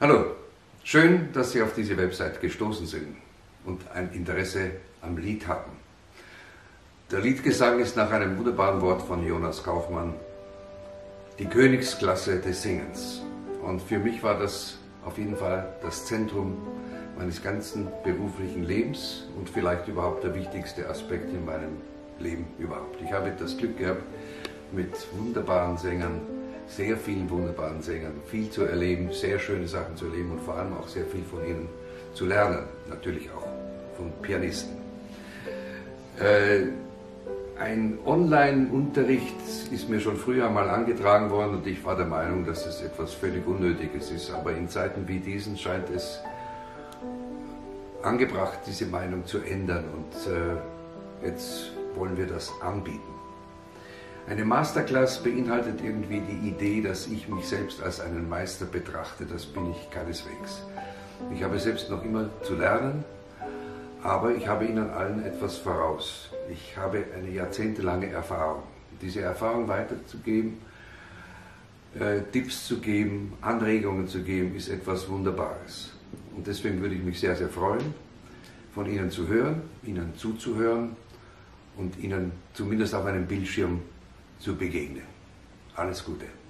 Hallo, schön, dass Sie auf diese Website gestoßen sind und ein Interesse am Lied haben. Der Liedgesang ist nach einem wunderbaren Wort von Jonas Kaufmann die Königsklasse des Singens. Und für mich war das auf jeden Fall das Zentrum meines ganzen beruflichen Lebens und vielleicht überhaupt der wichtigste Aspekt in meinem Leben überhaupt. Ich habe das Glück gehabt, mit wunderbaren Sängern, sehr vielen wunderbaren Sängern, viel zu erleben, sehr schöne Sachen zu erleben und vor allem auch sehr viel von ihnen zu lernen, natürlich auch von Pianisten. Ein Online-Unterricht ist mir schon früher mal angetragen worden und ich war der Meinung, dass es etwas völlig Unnötiges ist. Aber in Zeiten wie diesen scheint es angebracht, diese Meinung zu ändern und jetzt wollen wir das anbieten. Eine Masterclass beinhaltet irgendwie die Idee, dass ich mich selbst als einen Meister betrachte. Das bin ich keineswegs. Ich habe selbst noch immer zu lernen, aber ich habe Ihnen allen etwas voraus. Ich habe eine jahrzehntelange Erfahrung. Diese Erfahrung weiterzugeben, Tipps zu geben, Anregungen zu geben, ist etwas Wunderbares. Und deswegen würde ich mich sehr, sehr freuen, von Ihnen zu hören, Ihnen zuzuhören und Ihnen zumindest auf einem Bildschirm zu begegnen. Alles Gute.